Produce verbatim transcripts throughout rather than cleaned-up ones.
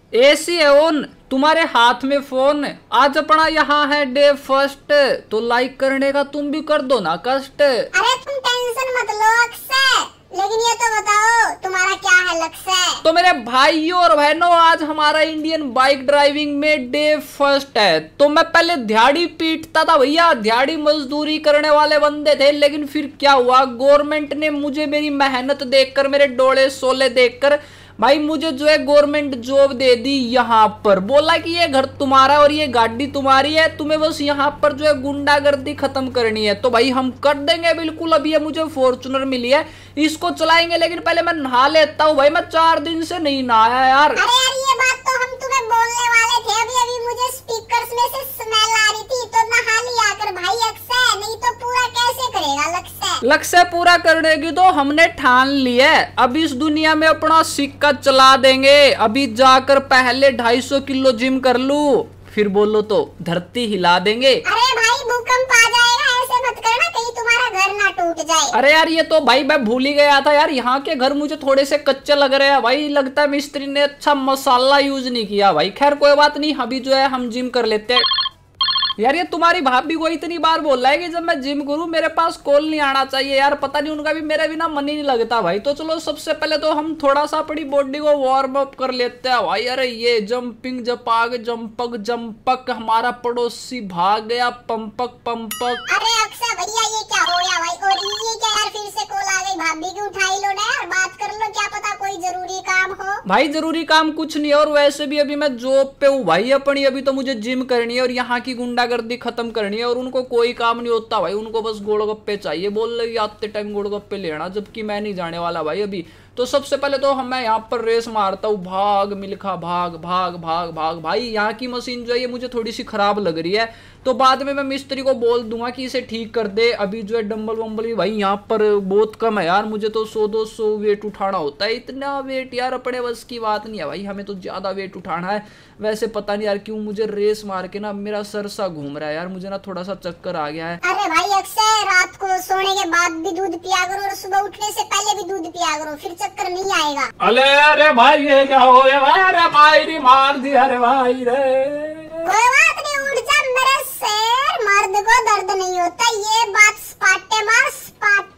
AC है on, तुम्हारे हाथ में फोन। आज अपना यहाँ है डे फर्स्ट, तो लाइक करने का तुम भी कर दो ना कष्ट। अरे तुम टेंशन मत लो अक्षय, लेकिन ये तो बताओ तुम्हारा क्या है लक्ष्य? तो मेरे भाइयों और बहनों, आज हमारा इंडियन बाइक ड्राइविंग में डे फर्स्ट है। तो मैं पहले दिहाड़ी पीटता था भैया, दिहाड़ी मजदूरी करने वाले बंदे थे, लेकिन फिर क्या हुआ, गवर्नमेंट ने मुझे मेरी मेहनत देखकर, मेरे डोले सोले देखकर भाई मुझे जो है गवर्नमेंट जॉब दे दी। यहाँ पर बोला कि ये घर तुम्हारा और ये गाड़ी तुम्हारी है, तुम्हें बस यहाँ पर जो है गुंडागर्दी खत्म करनी है। तो भाई हम कर देंगे बिल्कुल। अभी ये मुझे फॉर्च्यूनर मिली है, इसको चलाएंगे, लेकिन पहले मैं नहा लेता हूँ भाई, मैं चार दिन से नहीं नहाया यार। अरे यार ये बात तो हम तुम्हें बोलने वाले थे, अभी अभी मुझे स्पीकर्स में से स्मेल आ रही थी, तो नहा लिया कर भाई अक्षय, नहीं तो पूरा कैसे करेगा लक्ष्य? लक्ष्य पूरा करने की तो हमने ठान ली है। अब इस दुनिया में अपना सिक्का चला देंगे। अभी जाकर पहले ढाई सौ किलो जिम कर लूं, फिर बोलो तो धरती हिला देंगे। अरे भाई भूकंप आ जाएगा, ऐसे मत करना कहीं तुम्हारा घर ना टूट जाए। अरे यार ये तो भाई मैं भूल ही गया था यार, यहाँ के घर मुझे थोड़े से कच्चे लग रहे हैं भाई, लगता है मिस्त्री ने अच्छा मसाला यूज नहीं किया भाई। खैर कोई बात नहीं, अभी जो है हम जिम कर लेते हैं। यार ये तुम्हारी भाभी को इतनी बार बोल रहा है कि जब मैं जिम करूं मेरे पास कॉल नहीं आना चाहिए यार, पता नहीं उनका भी मेरे बिना मन ही नहीं लगता भाई। तो चलो सबसे पहले तो हम थोड़ा सा अपनी बॉडी को वार्म अप कर लेते हैं भाई। अरे ये जंपिंग जपाग जंपक जंपक, हमारा पड़ोसी भाग गया पंपक पंपक। अरे अक्षय भैया ये क्या हो गया भाई, और ये क्या यार, फिर से कॉल आ गई, भाभी की उठाई लो ना यार, बात कर लो, क्या पता कोई जरूरी काम हो। भाई जरूरी काम कुछ नहीं है, और वैसे भी अभी मैं जॉब पे हूँ भाई अपनी, अभी तो मुझे जिम करनी है और यहाँ की गुंडागर्दी खत्म करनी है। और उनको कोई काम नहीं होता भाई, उनको बस गोलगप्पे चाहिए, बोल रही आते टाइम गोलगप्पे लेना, जबकि मैं नहीं जाने वाला भाई अभी। तो सबसे पहले तो हम मैं यहाँ पर रेस मारता हूँ, भाग मिल्खा भाग भाग भाग भाग। भाई यहाँ की मशीन जो है ये मुझे थोड़ी सी खराब लग रही है, तो बाद में मैं मिस्त्री को बोल दूंगा कि इसे ठीक कर दे। अभी जो है डंबल वंबल भी भाई यहाँ पर बहुत कम है यार, मुझे तो सौ दो सौ वेट उठाना होता है, इतना वेट यार अपने बस की बात नहीं है भाई, हमें तो ज्यादा वेट उठाना है। वैसे पता नहीं यार क्यों मुझे रेस मार के ना मेरा सर सा घूम रहा है यार, मुझे ना थोड़ा सा चक्कर आ गया है। अरे भाई अक्षय रात को सोने के बाद भी दूध पिया करो, और सुबह उठने से पहले भी दूध पिया करो, फिर चक्कर नहीं आएगा। अरे अरे भाई ये क्या हो गया भाई, अरे भाई मार दिया, अरे भाई रे। कोई बात नहीं, उठ जा मेरे शेर, मर्द को दर्द नहीं होता, ये बात स्पाटे मार स्पाटे,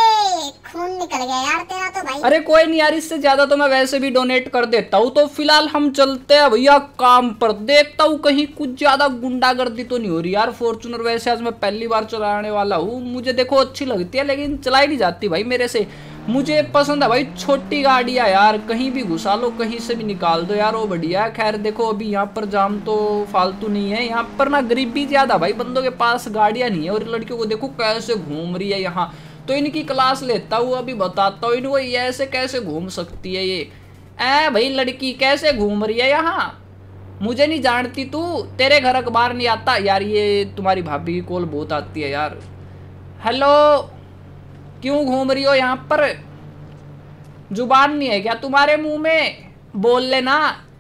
खून निकल गया यार तेरा तो भाई। अरे कोई नहीं यार, इससे ज्यादा तो मैं वैसे भी डोनेट कर देता हूँ। तो फिलहाल हम चलते हैं भैया काम पर, देखता हूँ कहीं कुछ ज्यादा गुंडागर्दी तो नहीं हो रही यार। फॉर्च्यूनर वैसे आज मैं पहली बार चलाने वाला हूँ, मुझे देखो अच्छी लगती है, लेकिन चलाई नहीं जाती भाई मेरे से। मुझे पसंद है भाई छोटी गाड़ियाँ यार, कहीं भी घुसा लो, कहीं से भी निकाल दो यार, वो बढ़िया है। खैर देखो अभी यहाँ पर जाम तो फालतू नहीं है, यहाँ पर ना गरीबी ज्यादा भाई, बंदों के पास गाड़ियाँ नहीं है, और लड़कियों को देखो कैसे घूम रही है यहाँ। तो इनकी क्लास लेता हूँ, अभी बताता हूँ इनको ये ऐसे कैसे घूम सकती है। ये ऐ भाई लड़की कैसे घूम रही है यहाँ, मुझे नहीं जानती तू, तेरे घर अखबार नहीं आता यार। ये तुम्हारी भाभी की कॉल बहुत आती है यार। हेलो, क्यों घूम रही हो यहाँ पर, जुबान नहीं है क्या तुम्हारे मुंह में, बोल लेना।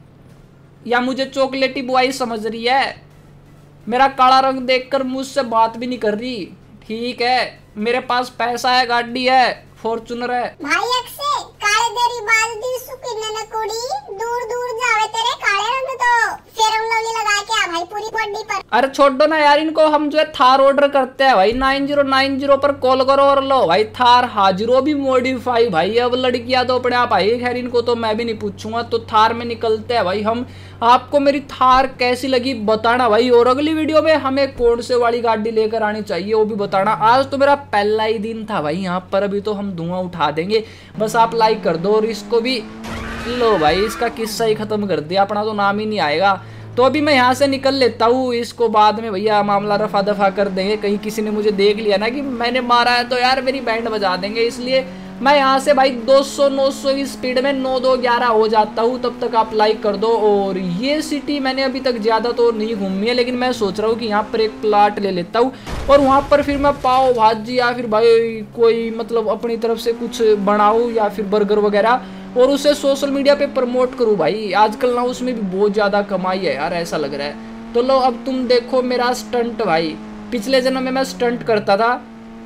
या मुझे चॉकलेटी बुआई समझ रही है, मेरा काला रंग देखकर मुझसे बात भी नहीं कर रही। ठीक है, मेरे पास पैसा है, गाड़ी है, फॉर्च्यूनर है। भाई अक्षय काले तेरी बाल दी सुकिन न कुड़ी, दूर दूर जावे तेरे काले रंग, तो फेरम लवली लगा के आ भाई पूरी बॉडी पर। अरे छोड़ दो ना यार इनको, हम जो है थार ऑर्डर करते हैं भाई, नाइन जीरो नाइन जीरो पर कॉल करो और लो भाई थार हाजिरो भी मॉडिफाई भाई। अब लड़कियां तो अपने आप आई, खैर इनको तो मैं भी नहीं पूछूंगा। तो थार में निकलते हैं भाई हम। आपको मेरी थार कैसी लगी बताना भाई, और अगली वीडियो में हमें कौन से वाली गाड़ी लेकर आनी चाहिए वो भी बताना। आज तो मेरा पहला ही दिन था भाई यहाँ पर, अभी तो हम धुआं उठा देंगे, बस आप लाइक कर दो। और इसको भी लो भाई, इसका किस्सा ही खत्म कर दिया, अपना तो नाम ही नहीं आएगा। तो अभी मैं यहाँ से निकल लेता हूँ, इसको बाद में भैया मामला रफा दफा कर देंगे, कहीं किसी ने मुझे देख लिया ना कि मैंने मारा है तो यार मेरी बैंड बजा देंगे। इसलिए मैं यहाँ से भाई दो सौ नौ सौ की स्पीड में नौ दो ग्यारह हो जाता हूँ, तब तक आप लाइक कर दो। और ये सिटी मैंने अभी तक ज़्यादा तो नहीं घूमी है, लेकिन मैं सोच रहा हूँ कि यहाँ पर एक प्लाट ले लेता हूँ, और वहाँ पर फिर मैं पाव भाजी या फिर भाई कोई मतलब अपनी तरफ से कुछ बनाऊँ, या फिर बर्गर वगैरह, और उसे सोशल मीडिया पे प्रमोट करूँ भाई। आजकल ना उसमें भी बहुत ज़्यादा कमाई है यार, ऐसा लग रहा है। तो लो अब तुम देखो मेरा स्टंट भाई, पिछले जन्म में मैं स्टंट करता था,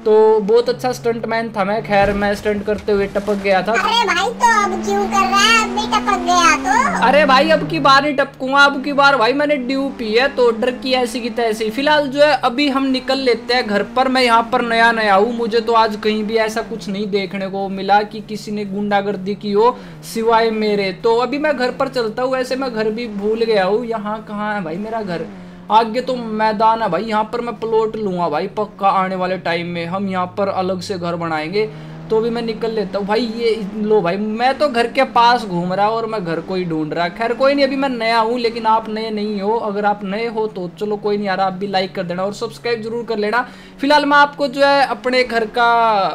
तो बहुत अच्छा स्टंटमैन था मैं। खैर मैं स्टंट करते हुए टपक गया था। अरे भाई तो अब क्यों कर रहा है, अब भी टपक गया तो? अरे भाई अब की बार नहीं टपकूंगा, अब की बार भाई मैंने ड्यू पी है तो डर की ऐसी की तैसी। फिलहाल जो है अभी हम निकल लेते हैं घर पर। मैं यहाँ पर नया नया हूँ, मुझे तो आज कहीं भी ऐसा कुछ नहीं देखने को मिला कि किसी ने गुंडागर्दी की हो सिवाय मेरे। तो अभी मैं घर पर चलता हूँ। ऐसे मैं घर भी भूल गया हूँ। यहाँ कहाँ है भाई मेरा घर? आगे तो मैदान है भाई, यहाँ पर मैं प्लॉट लूंगा भाई पक्का। आने वाले टाइम में हम यहाँ पर अलग से घर बनाएंगे। तो भी मैं निकल लेता हूँ भाई। ये लो भाई, मैं तो घर के पास घूम रहा और मैं घर को ही ढूंढ रहा। खैर कोई नहीं, अभी मैं नया हूँ लेकिन आप नए नहीं हो। अगर आप नए हो तो चलो कोई नहीं यार, आप भी लाइक कर देना और सब्सक्राइब जरूर कर लेना। फिलहाल मैं आपको जो है अपने घर का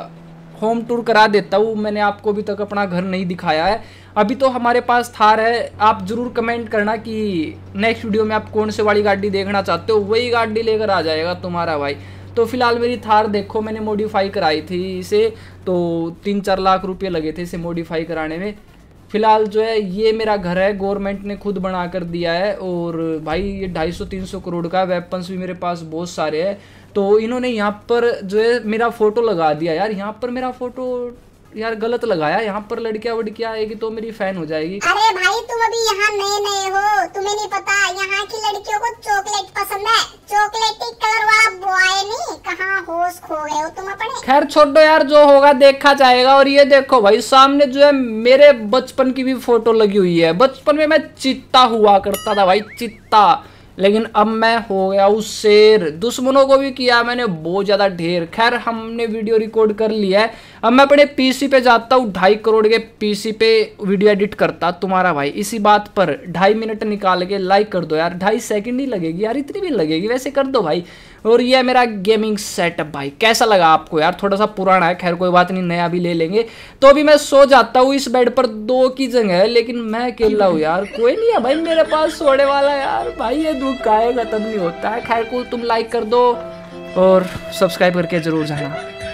होम टूर करा देता हूँ। मैंने आपको अभी तक अपना घर नहीं दिखाया है। अभी तो हमारे पास थार है। आप जरूर कमेंट करना कि नेक्स्ट वीडियो में आप कौन से वाली गाड़ी देखना चाहते हो, वही गाड़ी लेकर आ जाएगा तुम्हारा भाई। तो फिलहाल मेरी थार देखो, मैंने मॉडिफाई कराई थी इसे, तो तीन चार लाख रुपए लगे थे इसे मॉडिफाई कराने में। फिलहाल जो है ये मेरा घर है, गवर्नमेंट ने खुद बना कर दिया है। और भाई ये ढाई सौ तीन सौ करोड़ का, वेपन्स भी मेरे पास बहुत सारे हैं। तो इन्होंने यहाँ पर जो है मेरा फोटो लगा दिया यार। यहाँ पर मेरा फोटो यार गलत लगाया। यहाँ पर लड़कियां वड़कियां आएगी तो मेरी फैन हो जाएगी। अरे भाई तुम अभी यहाँ नए नए हो, तुम्हें नहीं पता यहाँ की लड़कियों को चॉकलेट पसंद है। चॉकलेटी कलर वाला बॉय नहीं, कहाँ होश खो गए हो तुम अपने। खैर छोड़ो यार, जो होगा देखा जाएगा। और ये देखो भाई सामने जो है मेरे बचपन की भी फोटो लगी हुई है। बचपन में मैं चित्ता हुआ करता था भाई, चित्ता। लेकिन अब मैं हो गया उस शेर। दुश्मनों को भी किया मैंने बहुत ज्यादा ढेर। खैर हमने वीडियो रिकॉर्ड कर लिया है। अब मैं अपने पीसी पे जाता हूँ, ढाई करोड़ के पीसी पे वीडियो एडिट करता तुम्हारा भाई। इसी बात पर ढाई मिनट निकाल के लाइक कर दो यार। ढाई सेकंड ही लगेगी यार, इतनी भी लगेगी वैसे, कर दो भाई। और ये है मेरा गेमिंग सेटअप भाई। कैसा लगा आपको यार? थोड़ा सा पुराना है, खैर कोई बात नहीं, नया भी ले लेंगे। तो अभी मैं सो जाता हूँ। इस बेड पर दो की जगह है लेकिन मैं अकेला हूँ यार, कोई नहीं है भाई मेरे पास सोने वाला यार। भाई ये दुख का खत्म नहीं होता है। खैर को तुम लाइक कर दो और सब्सक्राइब करके जरूर जाना।